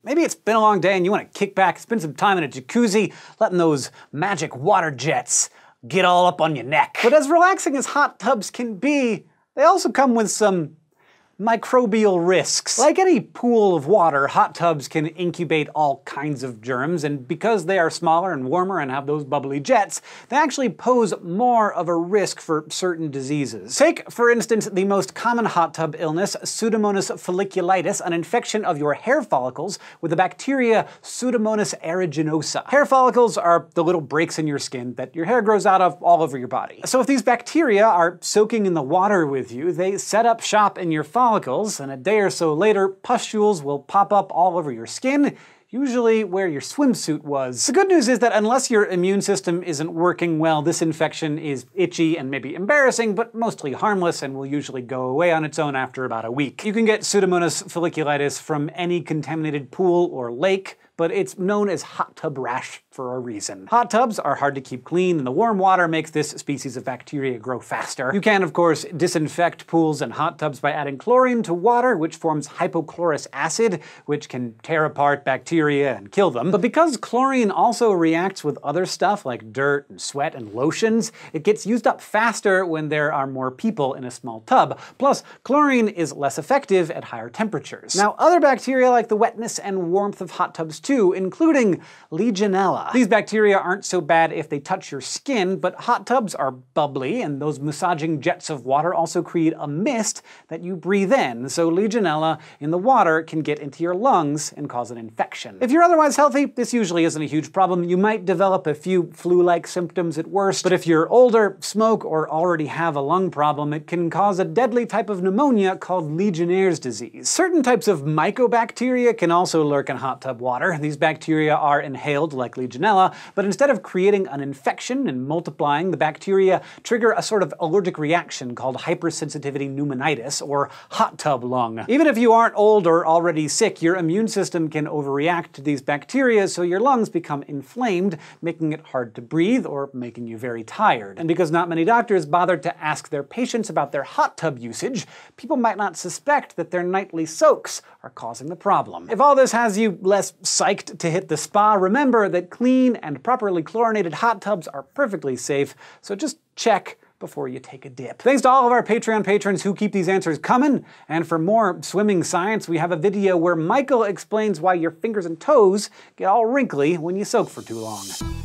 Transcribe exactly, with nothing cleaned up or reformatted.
Maybe it's been a long day and you want to kick back, spend some time in a jacuzzi, letting those magic water jets get all up on your neck. But as relaxing as hot tubs can be, they also come with some microbial risks. Like any pool of water, hot tubs can incubate all kinds of germs, and because they are smaller and warmer and have those bubbly jets, they actually pose more of a risk for certain diseases. Take, for instance, the most common hot tub illness, Pseudomonas Folliculitis, an infection of your hair follicles with the bacteria Pseudomonas aeruginosa. Hair follicles are the little breaks in your skin that your hair grows out of all over your body. So if these bacteria are soaking in the water with you, they set up shop in your follicles, and a day or so later, pustules will pop up all over your skin, usually where your swimsuit was. The good news is that unless your immune system isn't working well, this infection is itchy and maybe embarrassing, but mostly harmless and will usually go away on its own after about a week. You can get Pseudomonas folliculitis from any contaminated pool or lake, but it's known as hot tub rash for a reason. Hot tubs are hard to keep clean, and the warm water makes this species of bacteria grow faster. You can, of course, disinfect pools and hot tubs by adding chlorine to water, which forms hypochlorous acid, which can tear apart bacteria and kill them. But because chlorine also reacts with other stuff like dirt and sweat and lotions, it gets used up faster when there are more people in a small tub. Plus, chlorine is less effective at higher temperatures. Now, other bacteria like the wetness and warmth of hot tubs too, including Legionella. These bacteria aren't so bad if they touch your skin, but hot tubs are bubbly, and those massaging jets of water also create a mist that you breathe in, so Legionella in the water can get into your lungs and cause an infection. If you're otherwise healthy, this usually isn't a huge problem. You might develop a few flu-like symptoms at worst, but if you're older, smoke, or already have a lung problem, it can cause a deadly type of pneumonia called Legionnaires Disease. Certain types of mycobacteria can also lurk in hot tub water. These bacteria are inhaled like Legionella, but instead of creating an infection and multiplying, the bacteria trigger a sort of allergic reaction called hypersensitivity pneumonitis, or hot tub lung. Even if you aren't old or already sick, your immune system can overreact to these bacteria, so your lungs become inflamed, making it hard to breathe or making you very tired. And because not many doctors bother to ask their patients about their hot tub usage, people might not suspect that their nightly soaks are causing the problem. If all this has you less psyched to hit the spa, remember that clean and properly chlorinated hot tubs are perfectly safe, so just check before you take a dip. Thanks to all of our Patreon patrons who keep these answers coming, and for more swimming science, we have a video where Michael explains why your fingers and toes get all wrinkly when you soak for too long.